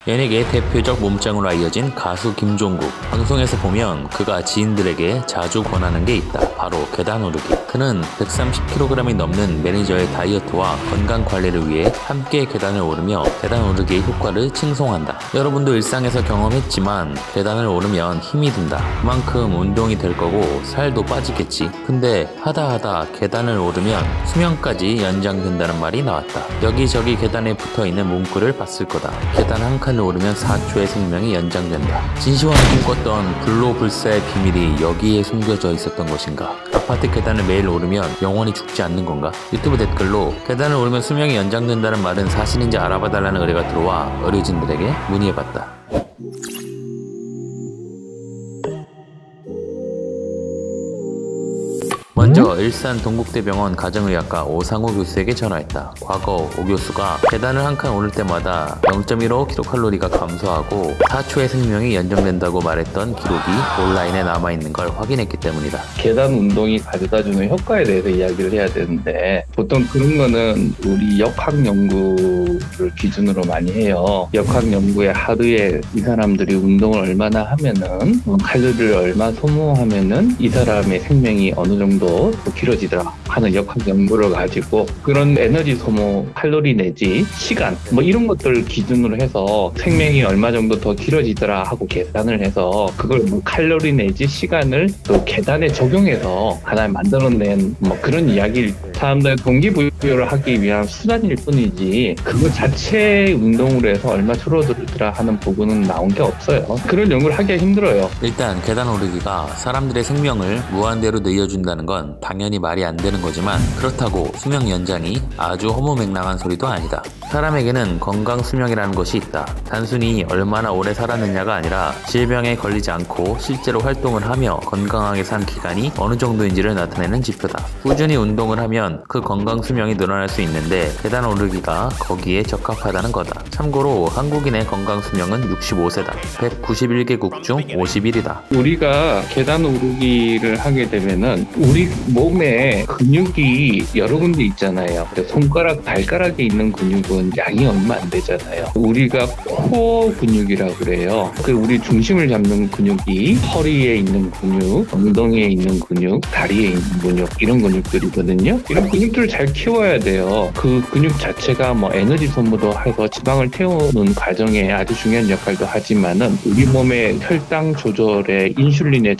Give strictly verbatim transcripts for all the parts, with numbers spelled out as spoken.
연예계의 대표적 몸짱으로 알려진 가수 김종국. 방송에서 보면 그가 지인들에게 자주 권하는 게 있다. 바로 계단 오르기. 그는 백삼십 킬로그램이 넘는 매니저의 다이어트와 건강 관리를 위해 함께 계단을 오르며 계단 오르기의 효과를 칭송한다. 여러분도 일상에서 경험했지만 계단을 오르면 힘이 든다. 그만큼 운동이 될 거고 살도 빠지겠지. 근데 하다 하다 계단을 오르면 수명까지 연장된다는 말이 나왔다. 여기저기 계단에 붙어있는 문구를 봤을 거다. 계단 한 칸을 오르면 사 초의 생명이 연장된다. 진시황이 꿈꿨던 불로불사의 비밀이 여기에 숨겨져 있었던 것인가? 아파트 계단을 매일 오르면 영원히 죽지 않는 건가? 유튜브 댓글로 계단을 오르면 수명이 연장된다는 말은 사실인지 알아봐달라는 의뢰가 들어와 의료진들에게 문의해봤다. 먼저 일산 동국대병원 가정의학과 오상우 교수에게 전화했다. 과거 오 교수가 계단을 한 칸 오를 때마다 영 점 일오 킬로칼로리가 감소하고 사 초의 생명이 연장된다고 말했던 기록이 온라인에 남아있는 걸 확인했기 때문이다. 계단 운동이 가져다주는 효과에 대해서 이야기를 해야 되는데 보통 그런 거는 우리 역학 연구를 기준으로 많이 해요. 역학 연구에 하루에 이 사람들이 운동을 얼마나 하면은 칼로리를 얼마 소모하면은 이 사람의 생명이 어느 정도 길어지더라 하는 역학 연구를 가지고 그런 에너지 소모 칼로리 내지 시간 뭐 이런 것들을 기준으로 해서 생명이 얼마 정도 더 길어지더라 하고 계산을 해서 그걸 뭐 칼로리 내지 시간을 또 계단에 적용해서 하나 만들어낸 뭐 그런 이야기를 사람들 동기부여를 하기 위한 수단일 뿐이지 그거 자체 운동으로 해서 얼마 줄어들더라 하는 부분은 나온 게 없어요. 그런 연구를 하기가 힘들어요. 일단 계단 오르기가 사람들의 생명을 무한대로 늘려준다는 건 당연히 말이 안 되는 거지만 그렇다고 수명 연장이 아주 허무맹랑한 소리도 아니다. 사람에게는 건강 수명이라는 것이 있다. 단순히 얼마나 오래 살았느냐가 아니라 질병에 걸리지 않고 실제로 활동을 하며 건강하게 산 기간이 어느 정도인지를 나타내는 지표다. 꾸준히 운동을 하면 그 건강 수명이 늘어날 수 있는데 계단 오르기가 거기에 적합하다는 거다. 참고로 한국인의 건강 수명은 육십오 세다. 백구십일 개국 중 오십일 위다. 우리가 계단 오르기를 하게 되면은 우리 몸에 근육이 여러 군데 있잖아요. 손가락, 발가락에 있는 근육은 양이 얼마 안 되잖아요. 우리가 코어 근육이라고 그래요. 그 우리 중심을 잡는 근육이 허리에 있는 근육, 엉덩이에 있는 근육, 다리에 있는 근육 이런 근육들이거든요. 이런 근육들을 잘 키워야 돼요. 그 근육 자체가 뭐 에너지 소모도 해서 지방을 태우는 과정에 아주 중요한 역할도 하지만은 우리 몸의 혈당 조절에 인슐린의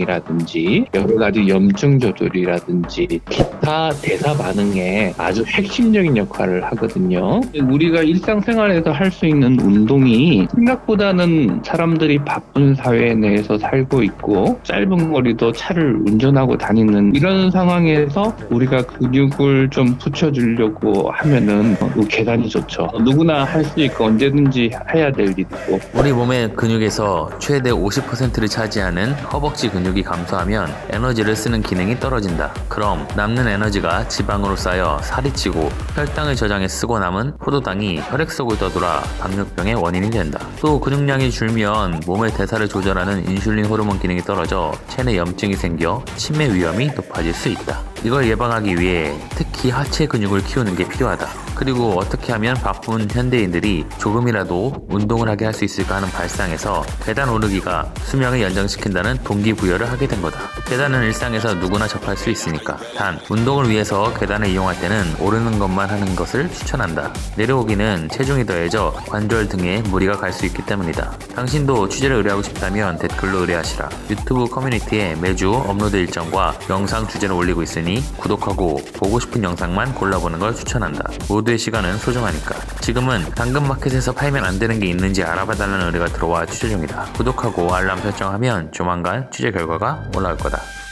작용이라든지 여러 가지 염증 조절이라든지 기타 대사 반응에 아주 핵심적인 역할을 하거든요. 우리가 일상생활에서 할 수 있는 운동이 생각보다는 사람들이 바쁜 사회 내에서 살고 있고 짧은 거리도 차를 운전하고 다니는 이런 상황에서 우리가 근육을 좀 붙여주려고 하면은 계단이 좋죠. 누구나 할 수 있고 언제든지 해야 될 일이고 우리 몸의 근육에서 최대 오십 퍼센트를 차지하는 허벅지 근육이 감소하면 에너지를 쓰는 기능이 떨어진다. 그럼 남는 에너지가 지방으로 쌓여 살이 찌고 혈당을 저장해 쓰고 남은 포도당이 혈액 속을 떠돌아 당뇨병의 원인이 된다. 또 근육량이 줄면 몸의 대사를 조절하는 인슐린 호르몬 기능이 떨어져 체내 염증이 생겨 치매 위험이 높아질 수 있다. 이걸 예방하기 위해 특히 하체 근육을 키우는 게 필요하다. 그리고 어떻게 하면 바쁜 현대인들이 조금이라도 운동을 하게 할 수 있을까 하는 발상에서 계단 오르기가 수명을 연장시킨다는 동기부여를 하게 된 거다. 계단은 일상에서 누구나 접할 수 있으니까. 단, 운동을 위해서 계단을 이용할 때는 오르는 것만 하는 것을 추천한다. 내려오기는 체중이 더해져 관절 등에 무리가 갈 수 있기 때문이다. 당신도 취재를 의뢰하고 싶다면 댓글로 의뢰하시라. 유튜브 커뮤니티에 매주 업로드 일정과 영상 주제를 올리고 있으니 구독하고 보고 싶은 영상만 골라보는 걸 추천한다. 모두의 시간은 소중하니까. 지금은 당근마켓에서 팔면 안 되는 게 있는지 알아봐달라는 의뢰가 들어와 취재 중이다. 구독하고 알람 설정하면 조만간 취재 결과가 올라올 거다.